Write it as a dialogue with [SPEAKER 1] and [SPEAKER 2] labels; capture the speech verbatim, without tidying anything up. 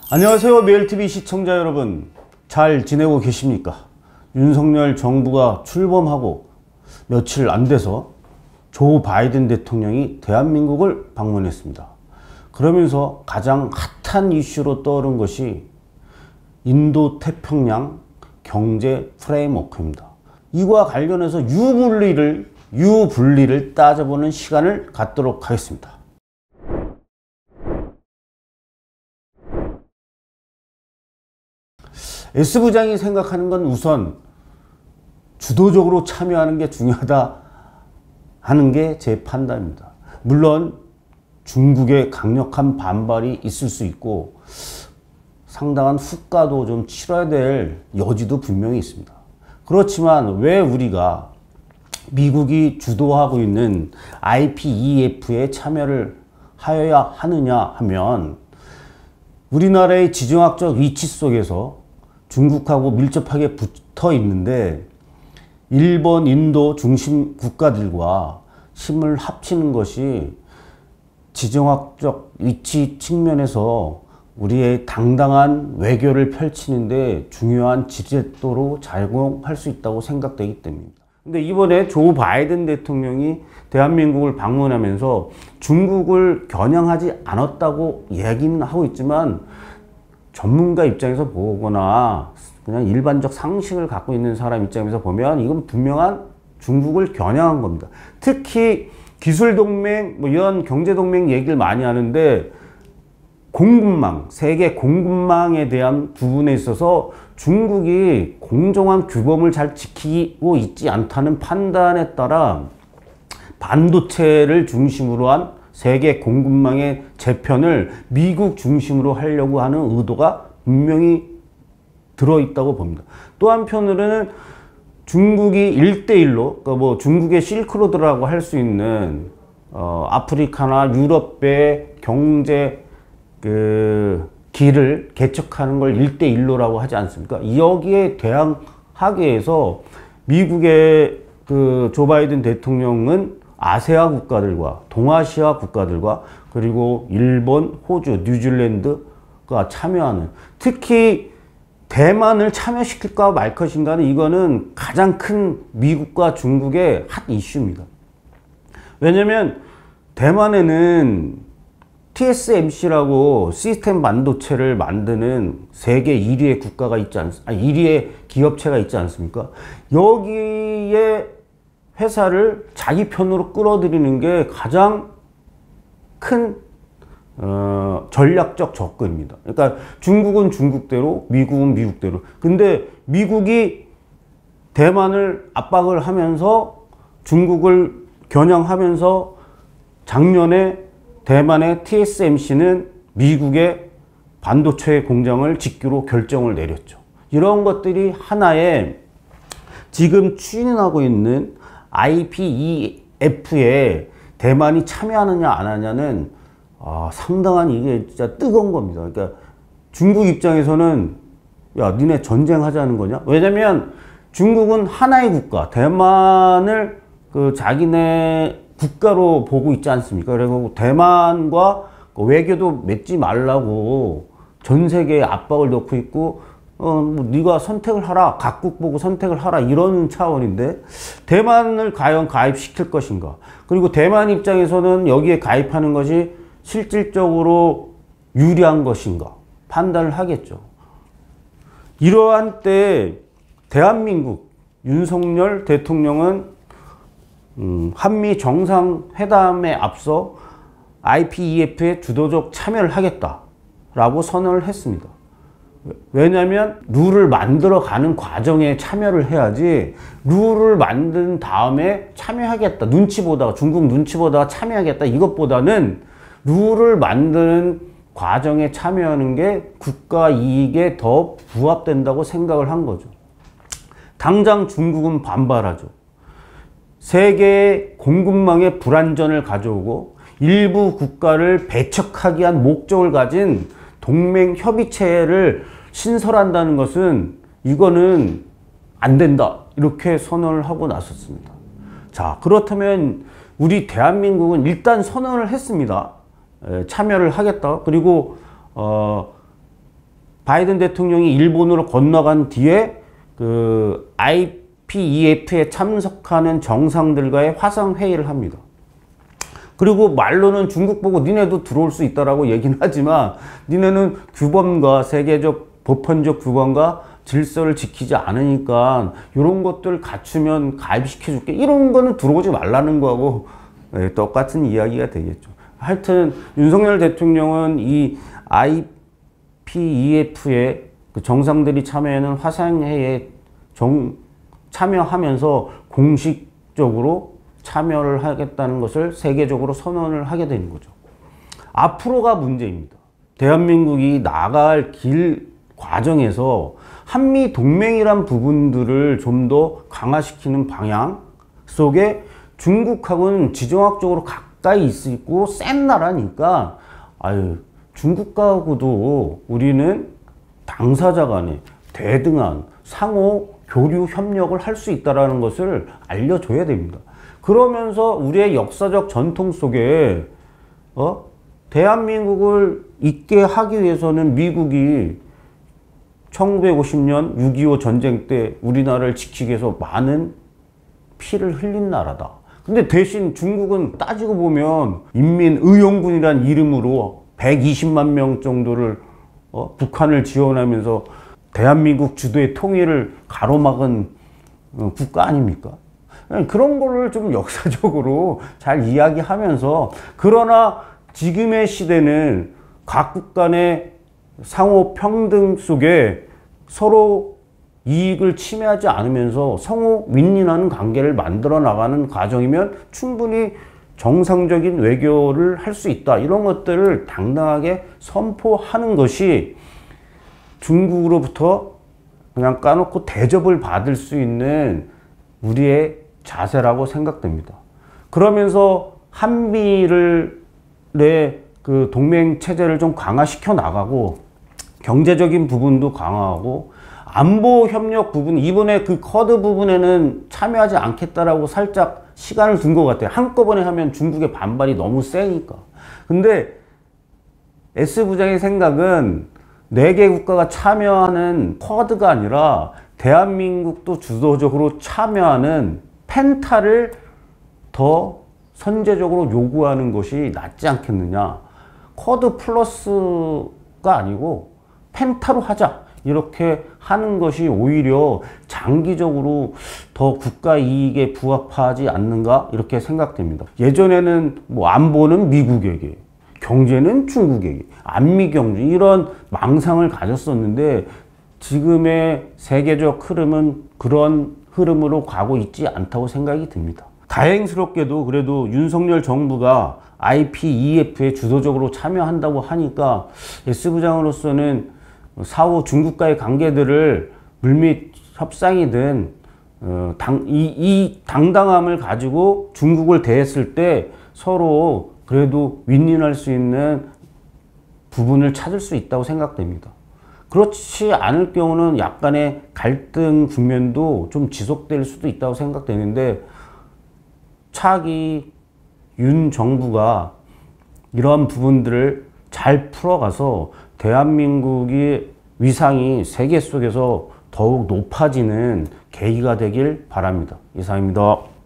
[SPEAKER 1] 안녕하세요. 매일티비 시청자 여러분, 잘 지내고 계십니까? 윤석열 정부가 출범하고 며칠 안 돼서 조 바이든 대통령이 대한민국을 방문했습니다. 그러면서 가장 핫한 이슈로 떠오른 것이 인도태평양 경제 프레임워크입니다. 이와 관련해서 유불리를, 유불리를 따져보는 시간을 갖도록 하겠습니다. S부장이 생각하는 건 우선 주도적으로 참여하는 게 중요하다 하는 게 제 판단입니다. 물론 중국의 강력한 반발이 있을 수 있고 상당한 후과도 좀 치러야 될 여지도 분명히 있습니다. 그렇지만 왜 우리가 미국이 주도하고 있는 아이피이에프에 참여를 하여야 하느냐 하면 우리나라의 지정학적 위치 속에서 중국하고 밀접하게 붙어 있는데 일본, 인도 중심 국가들과 힘을 합치는 것이 지정학적 위치 측면에서 우리의 당당한 외교를 펼치는데 중요한 지렛대로 작용할 수 있다고 생각되기 때문입니다. 근데 이번에 조 바이든 대통령이 대한민국을 방문하면서 중국을 겨냥하지 않았다고 얘기는 하고 있지만 전문가 입장에서 보거나 그냥 일반적 상식을 갖고 있는 사람 입장에서 보면 이건 분명한 중국을 겨냥한 겁니다. 특히 기술동맹, 뭐 이런 경제동맹 얘기를 많이 하는데 공급망, 세계 공급망에 대한 부분에 있어서 중국이 공정한 규범을 잘 지키고 있지 않다는 판단에 따라 반도체를 중심으로 한 세계 공급망의 재편을 미국 중심으로 하려고 하는 의도가 분명히 들어있다고 봅니다. 또 한편으로는 중국이 일대일로, 그러니까 뭐 중국의 실크로드라고 할 수 있는 어, 아프리카나 유럽의 경제 그 길을 개척하는 걸 일대일로라고 하지 않습니까? 여기에 대항하기 위해서 미국의 그 조 바이든 대통령은 아세아 국가들과 동아시아 국가들과 그리고 일본, 호주, 뉴질랜드가 참여하는, 특히 대만을 참여시킬까 말 것인가는 이거는 가장 큰 미국과 중국의 핫 이슈입니다. 왜냐면 대만에는 티에스엠씨라고 시스템 반도체를 만드는 세계 일 위의 국가가 있지 않, 아니 일 위의 기업체가 있지 않습니까? 여기에 회사를 자기 편으로 끌어들이는 게 가장 큰 어, 전략적 접근입니다. 그러니까 중국은 중국대로, 미국은 미국대로. 근데 미국이 대만을 압박을 하면서 중국을 겨냥하면서 작년에 대만의 티에스엠씨는 미국의 반도체 공장을 짓기로 결정을 내렸죠. 이런 것들이 하나의 지금 추진하고 있는 아이피이에프에 대만이 참여하느냐 안 하냐는 아, 상당한 이게 진짜 뜨거운 겁니다. 그러니까 중국 입장에서는 야, 니네 전쟁하자는 거냐? 왜냐면 중국은 하나의 국가, 대만을 그 자기네 국가로 보고 있지 않습니까? 그리고 대만과 외교도 맺지 말라고 전 세계에 압박을 넣고 있고, 어, 뭐, 네가 선택을 하라. 각국 보고 선택을 하라. 이런 차원인데, 대만을 과연 가입시킬 것인가. 그리고 대만 입장에서는 여기에 가입하는 것이 실질적으로 유리한 것인가. 판단을 하겠죠. 이러한 때, 대한민국, 윤석열 대통령은, 음, 한미 정상회담에 앞서 아이피이에프에 주도적 참여를 하겠다라고 선언을 했습니다. 왜냐하면 룰을 만들어 가는 과정에 참여를 해야지 룰을 만든 다음에 참여하겠다, 눈치 보다가 중국 눈치 보다가 참여하겠다 이것보다는 룰을 만드는 과정에 참여하는 게 국가 이익에 더 부합된다고 생각을 한 거죠. 당장 중국은 반발하죠. 세계의 공급망의 불안전을 가져오고 일부 국가를 배척하기 위한 목적을 가진 동맹 협의체를 신설한다는 것은 이거는 안 된다. 이렇게 선언을 하고 나섰습니다. 자, 그렇다면 우리 대한민국은 일단 선언을 했습니다. 에, 참여를 하겠다. 그리고 어, 바이든 대통령이 일본으로 건너간 뒤에 그 아이피이에프에 참석하는 정상들과의 화상회의를 합니다. 그리고 말로는 중국 보고 니네도 들어올 수 있다라고 얘기는 하지만 니네는 규범과 세계적 보편적 규범과 질서를 지키지 않으니까 이런 것들 갖추면 가입시켜줄게, 이런 거는 들어오지 말라는 거하고 네, 똑같은 이야기가 되겠죠. 하여튼 윤석열 대통령은 이 아이피이에프에 그 정상들이 참여하는 화상회의에 정, 참여하면서 공식적으로 참여를 하겠다는 것을 세계적으로 선언을 하게 되는 거죠. 앞으로가 문제입니다. 대한민국이 나갈 길 과정에서 한미 동맹이란 부분들을 좀 더 강화시키는 방향 속에 중국하고는 지정학적으로 가까이 있고 센 나라니까 아유, 중국하고도 우리는 당사자 간에 대등한 상호 교류 협력을 할 수 있다는 것을 알려줘야 됩니다. 그러면서 우리의 역사적 전통 속에 어? 대한민국을 있게 하기 위해서는 미국이 천구백오십 년 육이오 전쟁 때 우리나라를 지키기 위해서 많은 피를 흘린 나라다. 근데 대신 중국은 따지고 보면 인민의용군이란 이름으로 백이십만 명 정도를 어? 북한을 지원하면서 대한민국 주도의 통일을 가로막은 어, 국가 아닙니까? 그런 거를 좀 역사적으로 잘 이야기하면서, 그러나 지금의 시대는 각국 간의 상호 평등 속에 서로 이익을 침해하지 않으면서 상호 윈윈하는 관계를 만들어 나가는 과정이면 충분히 정상적인 외교를 할 수 있다. 이런 것들을 당당하게 선포하는 것이 중국으로부터 그냥 까놓고 대접을 받을 수 있는 우리의 자세라고 생각됩니다. 그러면서 한미를 내 그 동맹 체제를 좀 강화시켜 나가고 경제적인 부분도 강화하고 안보 협력 부분, 이번에 그 쿼드 부분에는 참여하지 않겠다라고 살짝 시간을 둔 것 같아요. 한꺼번에 하면 중국의 반발이 너무 세니까. 근데 S부장의 생각은 네 개 국가가 참여하는 쿼드가 아니라 대한민국도 주도적으로 참여하는 펜타를 더 선제적으로 요구하는 것이 낫지 않겠느냐. 쿼드 플러스가 아니고 펜타로 하자. 이렇게 하는 것이 오히려 장기적으로 더 국가 이익에 부합하지 않는가 이렇게 생각됩니다. 예전에는 뭐 안보는 미국에게, 경제는 중국에게, 안미 경제 이런 망상을 가졌었는데 지금의 세계적 흐름은 그런 흐름으로 가고 있지 않다고 생각이 듭니다. 다행스럽게도 그래도 윤석열 정부가 아이피이에프에 주도적으로 참여한다고 하니까 S부장으로서는 사후 중국과의 관계들을 물밑 협상이든 어, 당, 이, 이 당당함을 가지고 중국을 대했을 때 서로 그래도 윈윈할 수 있는 부분을 찾을 수 있다고 생각됩니다. 그렇지 않을 경우는 약간의 갈등 국면도 좀 지속될 수도 있다고 생각되는데, 차기 윤 정부가 이러한 부분들을 잘 풀어가서 대한민국의 위상이 세계 속에서 더욱 높아지는 계기가 되길 바랍니다. 이상입니다.